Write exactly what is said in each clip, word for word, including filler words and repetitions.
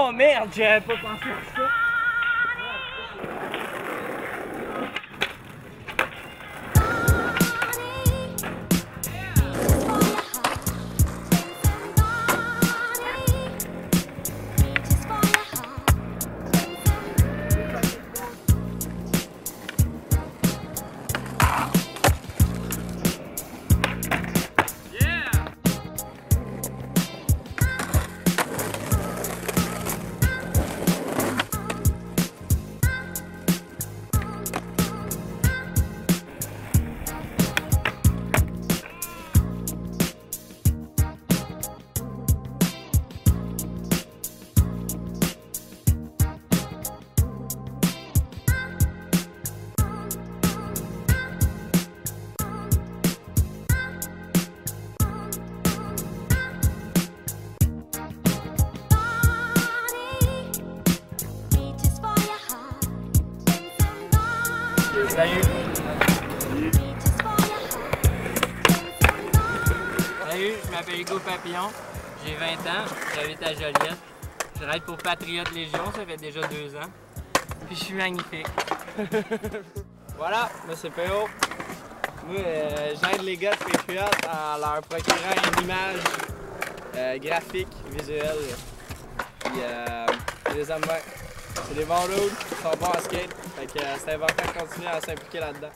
Oh merde, j'avais pas pensé à ça. Salut! Salut, je m'appelle Hugo Papillon, j'ai vingt ans, j'habite à Joliette. Je travaille pour Patriote Légion, ça fait déjà deux ans. Puis je suis magnifique. Voilà, moi c'est P O. Moi, euh, j'aide les gars de Patriote en leur procurant une image euh, graphique, visuelle. Puis euh, je les aime bien. C'est des bons routes, ils sont bons à skate. Fait que euh, c'est important de continuer à s'impliquer là-dedans.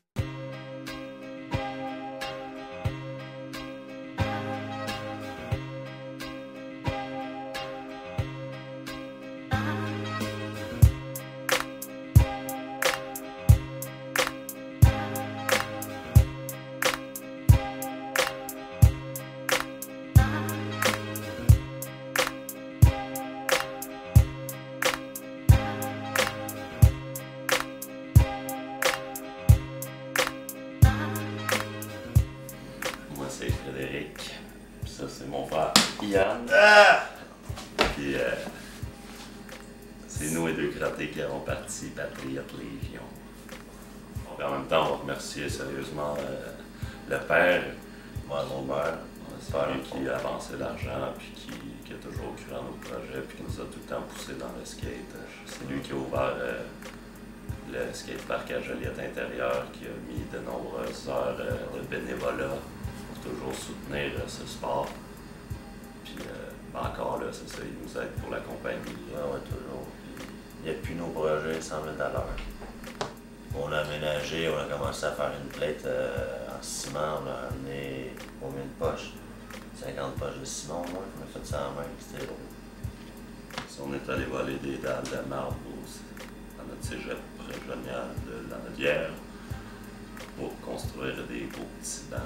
C'est Frédéric, puis ça c'est mon frère Yann. Ah! Puis euh, c'est nous et deux crottés qui avons parti Patriote Légion. Donc, en même temps, on va remercier sérieusement euh, le père, moi, mon père, c'est lui qui a avancé l'argent, puis qui, qui a toujours cru en nos projets, puis qui nous a tout le temps poussé dans le skate. C'est lui qui a ouvert euh, le skatepark à Joliette intérieur, qui a mis de nombreuses heures euh, de bénévolat. Toujours soutenir euh, ce sport. Puis euh, ben encore là, c'est ça, il nous aide pour la compagnie. Ouais, ouais, toujours. Puis, il appuie nos projets cent mille à l'heure. On a aménagé, on a commencé à faire une plate euh, en ciment, on a amené combien de poches? cinquante poches de ciment au moins, on a fait ça en main, c'était drôle. Si on est allé voler des dalles de marbre aussi, dans notre cégep régional de la Nodière pour construire des beaux petits bancs.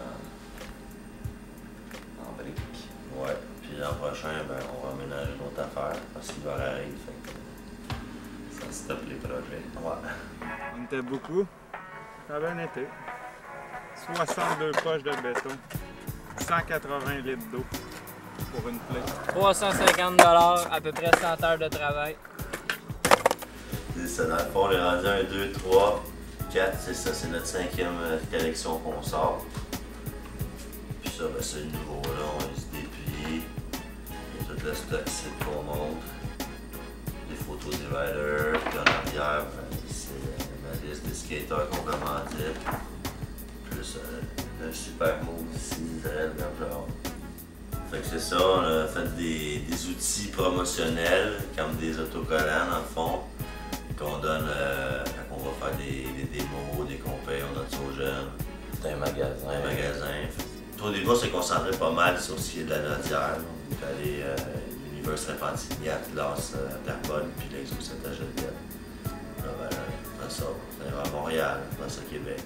Ouais, puis l'an prochain, ben, on va aménager notre affaire parce qu'il va arriver, fait que ça stoppe les projets. Ouais. On était beaucoup. Ça a bien été. soixante-deux poches de béton, cent quatre-vingts litres d'eau pour une plate. trois cent cinquante dollars, à peu près cent heures de travail. C'est ça, dans le fond, on est rendu un, deux, trois, quatre, c'est ça, c'est notre cinquième collection qu'on sort. Puis ça, ben, c'est le nouveau là, on va se déplier. Il y a tout le stock ici qu'on montre. Les photos des riders, puis en arrière, ben, c'est la liste des skaters qu'on commandite. Plus euh, un super move ici, Israël, comme genre. Fait que c'est ça, on a fait des, des outils promotionnels, comme des autocollants dans le fond, qu'on donne euh, quand on va faire des, des démos, des compés, on donne ça aux jeunes. C'est un magasin. Un magasin. Au début, on s'est concentré pas mal sur ce qui est de la Nodière. On est allé à euh, l'univers Saint-Fantigny, Atlas, euh, Terrebonne, puis l'exo sept à Joliette. Là, ben, après ça, on est à Montréal, après ça, Québec.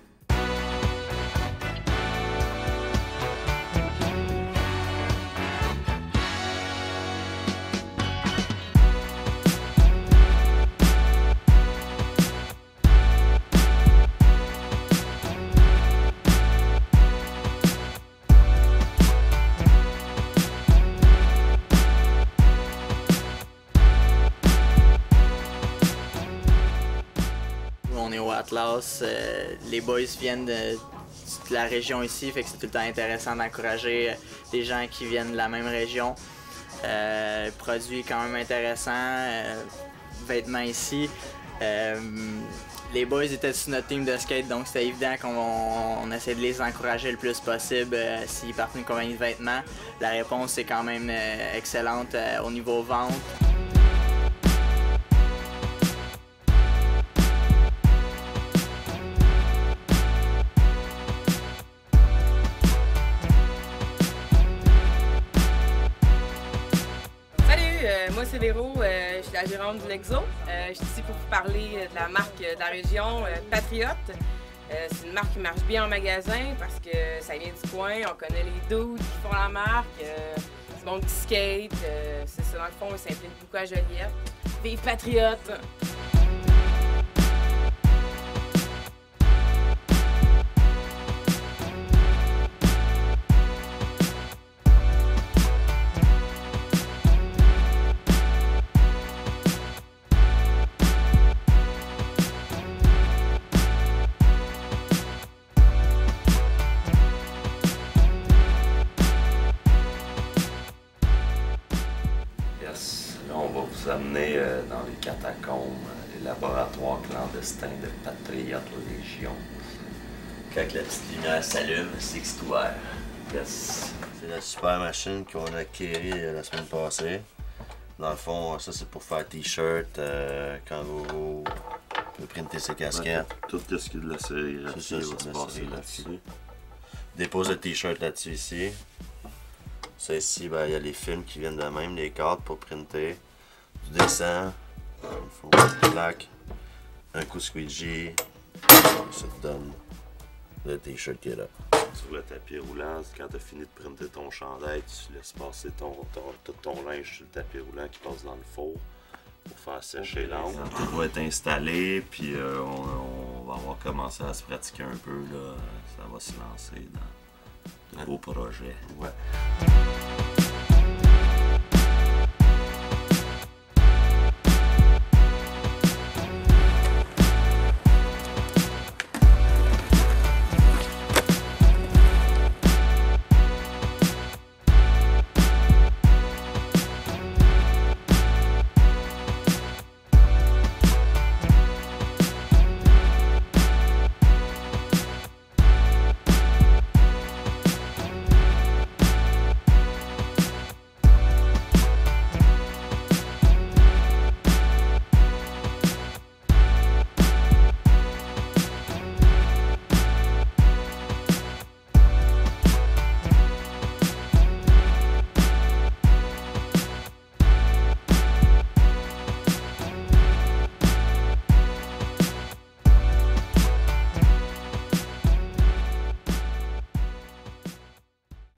On est au Atlas, euh, les boys viennent de, de la région ici, fait que c'est tout le temps intéressant d'encourager les gens qui viennent de la même région. Euh, produit quand même intéressant. Euh, vêtements ici. Euh, les boys étaient sur notre team de skate, donc c'était évident qu'on on essaie de les encourager le plus possible euh, s'ils partent d'une compagnie de vêtements. La réponse est quand même euh, excellente euh, au niveau vente. Euh, moi c'est Véro, euh, je suis la gérante du Lexo. Euh, je suis ici pour vous parler de la marque de la région, euh, Patriote. Euh, c'est une marque qui marche bien en magasin parce que ça vient du coin, on connaît les dudes qui font la marque, euh, du monde qui skate, euh, c'est ça dans le fond, ils s'impliquent beaucoup à Joliette. Vive Patriote! Là, on va vous amener euh, dans les catacombes, euh, les laboratoires clandestins de Patriote Légion. Quand la petite lumière s'allume, c'est que c'est ouvert. Yes. C'est la super machine qu'on a acquérie la semaine passée. Dans le fond, ça c'est pour faire t-shirt, euh, quand vous pouvez printer ses casquettes. Ouais, tout ce qui est de la sérigraphie C'est ça, va c'est se de la passer là-dessus. sérigraphie. Dépose le t-shirt là-dessus ici. Ça ici, ben, il y a les films qui viennent de même, les cartes pour printer. Du dessin, il faut une plaque, un coup squeegee, ça te donne le t-shirt qui est là. Sur le tapis roulant, quand tu as fini de printer ton chandail, tu laisses passer ton, ton, tout ton linge sur le tapis roulant qui passe dans le four pour faire sécher l'encre. Tout va être installé, puis euh, on, on va avoir commencé à se pratiquer un peu. Là. Ça va se lancer dans de beaux projets. Ouais.